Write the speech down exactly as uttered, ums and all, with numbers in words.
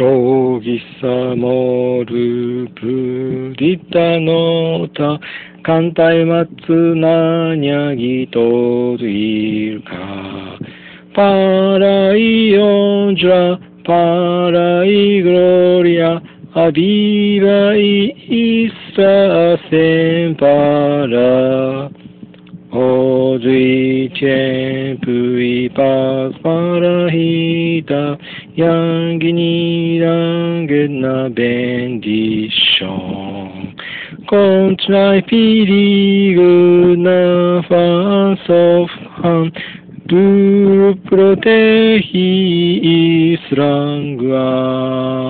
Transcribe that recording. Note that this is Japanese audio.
ヨギサモルプリタノタカンタイマツナニャギトリルカパライヨンジャパライグロリアアビバイイスラセンパラオズイチェンプイパスパラヒタヤンギニランゲナベンディションコンチナイピリグナファンソフハンドゥプロテヒイスラングア